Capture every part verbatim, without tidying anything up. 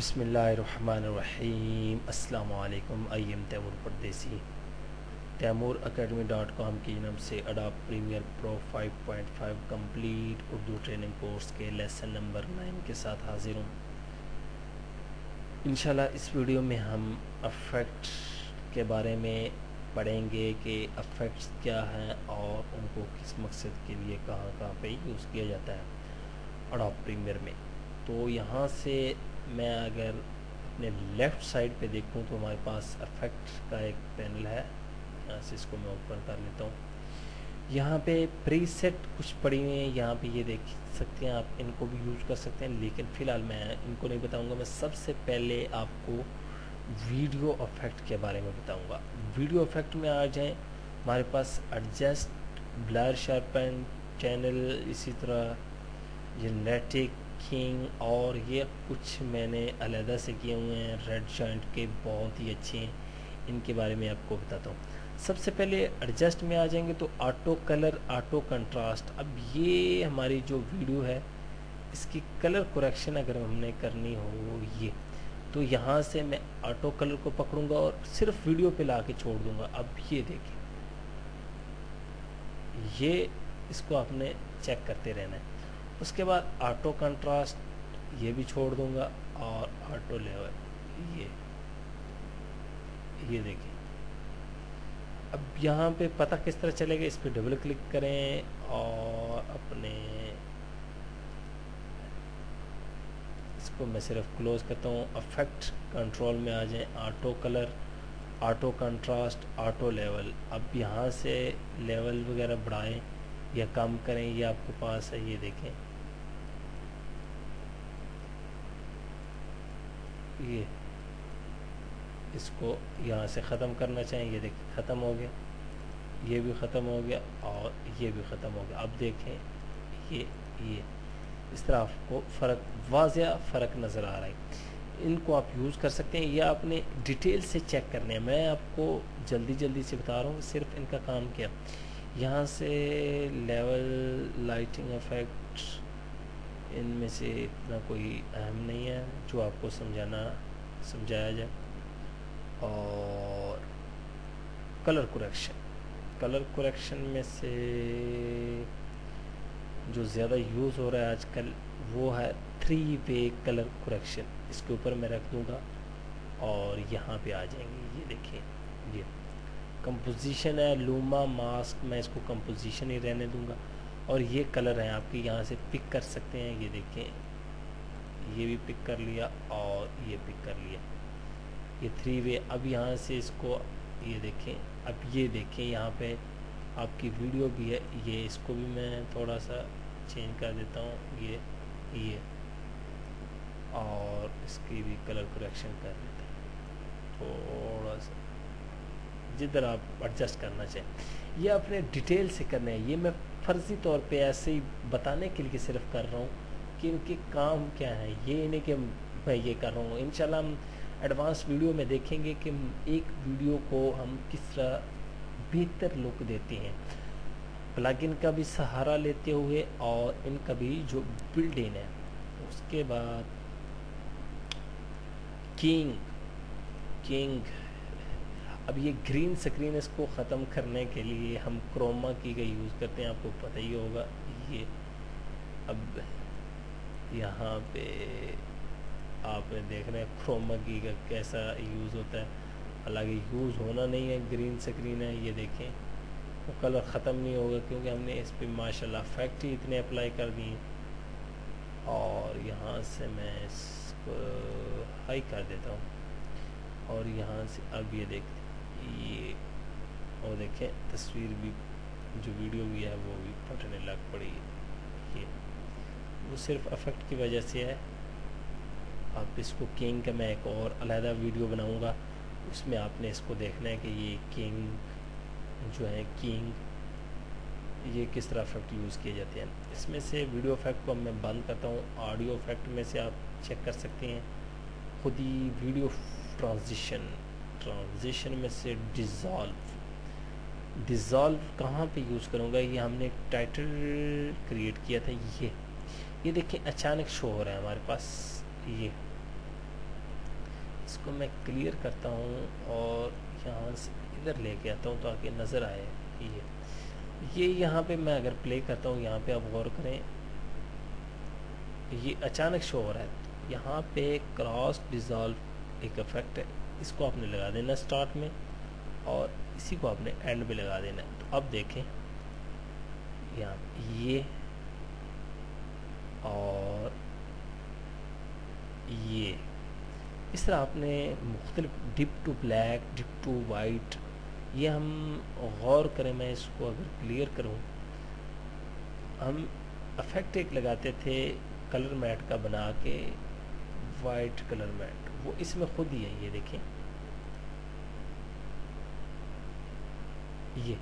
بسم اللہ الرحمن الرحیم۔ السلام علیکم۔ I am Taimoor Pardesi, Taimoor academy dot com کی جانب سے Adobe Premiere Pro five point five complete Urdu training course کے لیسن نمبر نائن کے ساتھ حاضر ہوں۔ انشاءاللہ اس ویڈیو میں ہم افیکٹ کے بارے میں پڑھیں گے کہ افیکٹس کیا ہیں اور ان کو کس مقصد کے لیے کہاں کہاں پہ یوز کیا جاتا ہے اڈاپ پریمیئر میں۔ تو یہاں سے میں اگر اپنے لیفٹ سائڈ پہ دیکھوں تو ہمارے پاس افیکٹ کا ایک پینل ہے، یہاں سے اس کو میں اوپن کر لیتا ہوں۔ یہاں پہ پری سیٹ کچھ پڑی ہوئی ہیں، یہاں پہ یہ دیکھ سکتے ہیں آپ، ان کو بھی یوز کر سکتے ہیں، لیکن فی الحال میں ان کو نہیں بتاؤں گا۔ میں سب سے پہلے آپ کو ویڈیو افیکٹ کے بارے میں بتاؤں گا۔ ویڈیو افیکٹ میں آ جائیں، ہمارے پاس ایڈجسٹ، بلر شارپن، چینل، اسی طرح جنریٹک کنگ، اور یہ کچھ میں نے علیحدہ سے کیے ہوئے ہیں ریڈ جوائنٹ کے، بہت ہی اچھے ہیں، ان کے بارے میں آپ کو بتاتا ہوں۔ سب سے پہلے ایڈجسٹ میں آ جائیں گے تو آٹو کلر، آٹو کنٹراسٹ۔ اب یہ ہماری جو ویڈیو ہے اس کی کلر کریکشن اگر ہم نے کرنی ہو یہ تو یہاں سے میں آٹو کلر کو پکڑوں گا اور صرف ویڈیو پہ لا کے چھوڑ دوں گا۔ اب یہ دیکھیں، یہ اس کو آپ نے چیک کرتے رہنا ہے۔ اس کے بعد آٹو کنٹراسٹ یہ بھی چھوڑ دوں گا، اور آٹو لیول یہ یہ دیکھیں۔ اب یہاں پہ پتہ کس طرح چلے گا، اس پہ ڈبل کلک کریں اور اپنے اس کو میں صرف کلوز کرتا ہوں۔ افیکٹ کنٹرول میں آ جائیں، auto colour, auto contrast, auto level. اب یہاں سے لیول وغیرہ بڑھائیں یا کم کریں، یہ آپ کے پاس ہے، یہ دیکھیں۔ یہ اس کو یہاں سے ختم کرنا چاہیں، یہ دیکھیں ختم ہو گیا، یہ بھی ختم ہو گیا اور یہ بھی ختم ہو گیا۔ اب دیکھیں یہ یہ اس طرح آپ کو فرق، واضح فرق نظر آ رہا ہے۔ ان کو آپ یوز کر سکتے ہیں یا اپنے ڈیٹیل سے چیک کرنے ہیں۔ میں آپ کو جلدی جلدی سے بتا رہا ہوں صرف ان کا کام کیا۔ یہاں سے لیول، لائٹنگ افیکٹ، ان میں سے اتنا کوئی اہم نہیں ہے، جو آپ کو سمجھانا سمجھایا جائے۔ اور کلر کریکشن، کلر کریکشن میں سے جو زیادہ یوز ہو رہا ہے آج کل وہ ہے تھری وے کلر کریکشن۔ اس کے اوپر میں رکھ دوں گا اور یہاں پہ آ جائیں گے، یہ دیکھیں، یہ کمپوزیشن ہے، لوما ماسک، میں اس کو کمپوزیشن ہی رہنے دوں گا۔ اور یہ کلر ہیں آپ کے، یہاں سے پک کر سکتے ہیں، یہ دیکھیں، یہ بھی پک کر لیا اور یہ پک کر لیا، یہ تھری وے۔ اب یہاں سے اس کو یہ دیکھیں، اب یہ دیکھیں یہاں پہ آپ کی ویڈیو بھی ہے، یہ اس کو بھی میں تھوڑا سا چینج کر دیتا ہوں، یہ یہ اور اس کی بھی کلر کریکشن کر دیتا ہوں تھوڑا سا، جدھر آپ ایڈجسٹ کرنا چاہیں۔ یہ اپنے ڈیٹیل سے کرنا ہے، یہ میں فرضی طور پہ ایسے ہی بتانے کے لیے صرف کر رہا ہوں کہ ان کے کام کیا ہے، یہ نہیں کہ میں یہ کر رہا ہوں۔ انشاءاللہ ہم ایڈوانس ویڈیو میں دیکھیں گے کہ ایک ویڈیو کو ہم کس طرح بہتر لک دیتے ہیں، پلگ ان کا بھی سہارا لیتے ہوئے اور ان کا بھی جو بلڈ ان ہے۔ اس کے بعد کنگ کنگ اب یہ گرین سکرین، اس کو ختم کرنے کے لیے ہم کروما کی کا یوز کرتے ہیں، آپ کو پتہ ہی ہوگا۔ یہ اب یہاں پہ آپ نے دیکھ رہے ہیں کروما کی کا کیسا یوز ہوتا ہے، حالانکہ یوز ہونا نہیں ہے، گرین سکرین ہے، یہ دیکھیں وہ کلر ختم نہیں ہوگا کیونکہ ہم نے اس پہ ماشاءاللہ افیکٹ ہی اتنے اپلائی کر دیے۔ اور یہاں سے میں اس کو ہائی کر دیتا ہوں اور یہاں سے اب یہ دیکھیں، یہ اور دیکھیں تصویر بھی، جو ویڈیو بھی ہے وہ بھی پھٹنے لگ پڑی ہے، یہ وہ صرف افیکٹ کی وجہ سے ہے۔ آپ اس کو کنگ کا میں ایک اور علیحدہ ویڈیو بناؤں گا، اس میں آپ نے اس کو دیکھنا ہے کہ یہ کنگ جو ہے، کنگ یہ کس طرح افیکٹ یوز کیے جاتے ہیں۔ اس میں سے ویڈیو افیکٹ کو میں بند کرتا ہوں، آڈیو افیکٹ میں سے آپ چیک کر سکتے ہیں خود ہی، ویڈیو ٹرانزیشن، ٹرانزیشن میں سے ڈیزالو، ڈیزالو کہاں پہ یوز کروں گا، یہ ہم نے ٹائٹل کریٹ کیا تھا، یہ یہ دیکھیں اچانک شو ہو رہا ہے ہمارے پاس، یہ اس کو میں کلیئر کرتا ہوں اور یہاں سے ادھر لے کے آتا ہوں تاکہ نظر آئے. یہ یہ یہاں پہ میں اگر پلے کرتا ہوں، یہاں پہ آپ غور کریں، یہ اچانک شو ہو رہا ہے. یہاں پہ کراس ڈیزالو ایک افیکٹ ہے، اس کو آپ نے لگا دینا اسٹارٹ میں اور اسی کو آپ نے اینڈ پہ لگا دینا ہے. تو اب دیکھیں یہاں یہ اور یہ اس طرح آپ نے مختلف dip to black, dip to white, یہ ہم غور کریں. میں اس کو اگر کلیئر کروں، ہم افیکٹ ایک لگاتے تھے کلر میٹ کا بنا کے، وائٹ کلر میٹ، وہ اس میں خود ہی ہے. یہ دیکھیں یہ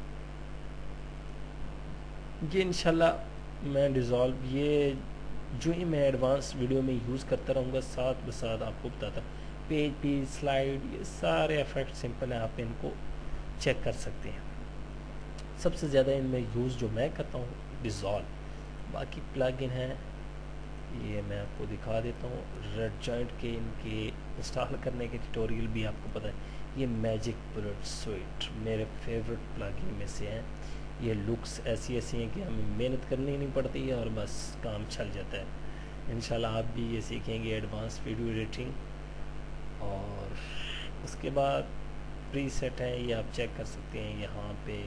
یہ انشاءاللہ میں ڈیزالو یہ جو ہی میں ایڈوانس ویڈیو میں یوز کرتا رہوں گا، ساتھ بساتھ آپ کو بتاتا. پیج پیج سلائیڈ، یہ سارے افیکٹ سمپل ہیں، آپ ان کو چیک کر سکتے ہیں. سب سے زیادہ ان میں یوز جو میں کرتا ہوں ڈیزالو. باقی پلگ ان ہیں، یہ میں آپ کو دکھا دیتا ہوں. ریڈ جوائنٹ کے ان کے انسٹال کرنے کے ٹیوٹوریل بھی آپ کو پتہ ہے. یہ میجک بلٹ سویٹ میرے فیورٹ پلگ ان میں سے ہیں. یہ لکس ایسی ایسی ہیں کہ ہمیں محنت کرنی نہیں پڑتی ہے اور بس کام چل جاتا ہے. انشاءاللہ آپ بھی یہ سیکھیں گے ایڈوانس ویڈیو ایڈیٹنگ. اور اس کے بعد پری سیٹ ہیں، یہ آپ چیک کر سکتے ہیں. یہاں پہ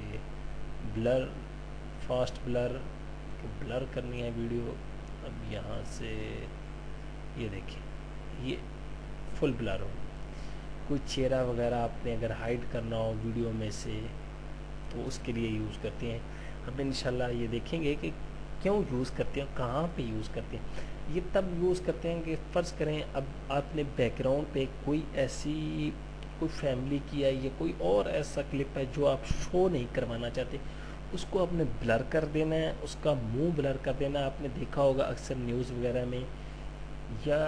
بلر، فاسٹ بلر، بلر کرنی ہے ویڈیو. اب یہاں سے یہ دیکھیں یہ فل بلر ہو. کوئی چہرہ وغیرہ آپ نے اگر ہائڈ کرنا ہو ویڈیو میں سے تو اس کے لیے یوز کرتے ہیں. ہم انشاءاللہ یہ دیکھیں گے کہ کیوں یوز کرتے ہیں، کہاں پہ یوز کرتے ہیں. یہ تب یوز کرتے ہیں کہ فرض کریں اب آپ نے بیک گراؤنڈ پہ کوئی ایسی کوئی فیملی کی ہے یا کوئی اور ایسا کلپ ہے جو آپ شو نہیں کروانا چاہتے، اس کو آپ نے بلر کر دینا ہے، اس کا منہ بلر کر دینا ہے. آپ نے دیکھا ہوگا اکثر نیوز وغیرہ میں یا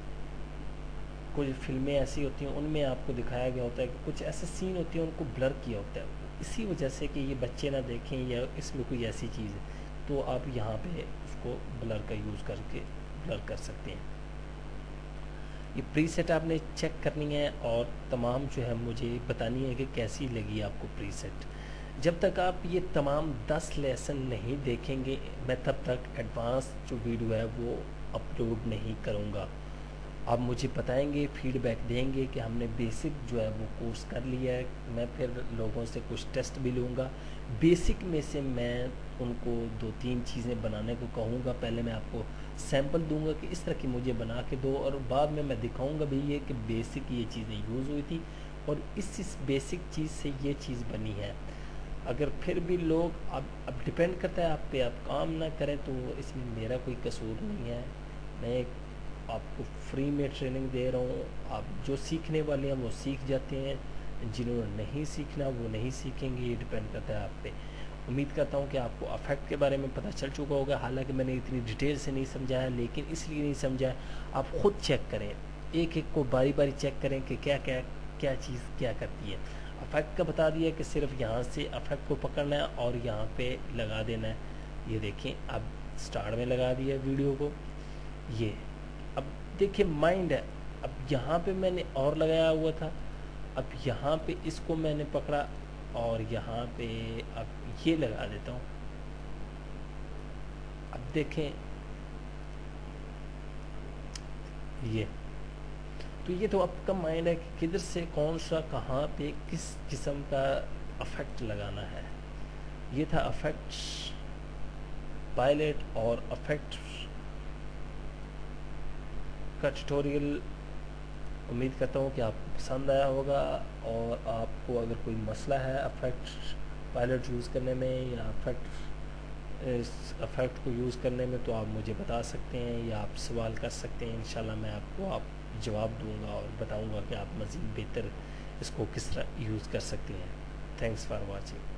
کچھ فلمیں ایسی ہوتی ہیں ان میں آپ کو دکھایا گیا ہوتا ہے کہ کچھ ایسے سین ہوتے ہیں ان کو بلر کیا ہوتا ہے، اسی وجہ سے کہ یہ بچے نہ دیکھیں یا اس میں کوئی ایسی چیز ہے. تو آپ یہاں پہ اس کو بلر کا یوز کر کے بلر کر سکتے ہیں. یہ پری سیٹ آپ نے چیک کرنی ہے اور تمام جو ہے مجھے بتانی ہے کہ کیسی لگی آپ کو پری سیٹ. جب تک آپ یہ تمام دس لیسن نہیں دیکھیں گے میں تب تک ایڈوانس جو ویڈیو ہے وہ اپلوڈ نہیں کروں گا. آپ مجھے بتائیں گے، فیڈ بیک دیں گے کہ ہم نے بیسک جو ہے وہ کورس کر لیا ہے. میں پھر لوگوں سے کچھ ٹیسٹ بھی لوں گا. بیسک میں سے میں ان کو دو تین چیزیں بنانے کو کہوں گا. پہلے میں آپ کو سیمپل دوں گا کہ اس طرح کی مجھے بنا کے دو، اور بعد میں میں دکھاؤں گا بھی یہ کہ بیسک یہ چیزیں یوز ہوئی تھی اور اس اس بیسک چیز سے یہ چیز بنی ہے. اگر پھر بھی لوگ اب اب ڈپینڈ کرتا ہے آپ پہ، آپ کام نہ کریں تو اس میں میرا کوئی قصور نہیں ہے. میں آپ کو فری میں ٹریننگ دے رہا ہوں. آپ جو سیکھنے والے ہیں وہ سیکھ جاتے ہیں، جنہوں نے نہیں سیکھنا وہ نہیں سیکھیں گے. یہ ڈپینڈ کرتا ہے آپ پہ. امید کرتا ہوں کہ آپ کو افیکٹ کے بارے میں پتہ چل چکا ہوگا. حالانکہ میں نے اتنی ڈیٹیل سے نہیں سمجھایا، لیکن اس لیے نہیں سمجھایا آپ خود چیک کریں، ایک ایک کو باری باری چیک کریں کہ کیا کیا کیا چیز کیا کرتی ہے. افیکٹ کا بتا دیا کہ صرف یہاں سے افیکٹ کو پکڑنا ہے اور یہاں پہ لگا دینا ہے. یہ دیکھیں اب سٹارٹ میں لگا دیا ویڈیو کو. یہ اب دیکھیں مائنڈ ہے. اب یہاں پہ میں نے اور لگایا ہوا تھا، اب یہاں پہ اس کو میں نے پکڑا اور یہاں پہ اب یہ لگا دیتا ہوں. اب دیکھیں یہ تو یہ تو آپ کا مائنڈ ہے کہ کدھر سے کون سا کہاں پہ کس قسم کا افیکٹ لگانا ہے. یہ تھا افیکٹ پائلٹ اور افیکٹ کا ٹیوٹوریل. امید کرتا ہوں کہ آپ کو پسند آیا ہوگا، اور آپ کو اگر کوئی مسئلہ ہے افیکٹ پائلٹ یوز کرنے میں یا افیکٹ اس افیکٹ کو یوز کرنے میں تو آپ مجھے بتا سکتے ہیں یا آپ سوال کر سکتے ہیں. انشاءاللہ میں آپ کو آپ جواب دوں گا اور بتاؤں گا کہ آپ مزید بہتر اس کو کس طرح یوز کر سکتے ہیں. Thanks for watching.